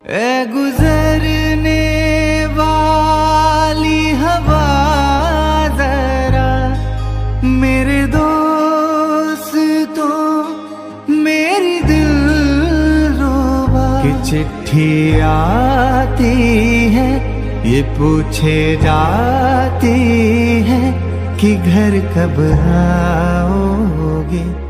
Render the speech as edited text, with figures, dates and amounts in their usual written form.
ए गुजरने वाली हवा जरा मेरे दोस्तों मेरी दिलरुबा की चिट्ठी आती है, ये पूछे जाती है कि घर कब आओगे।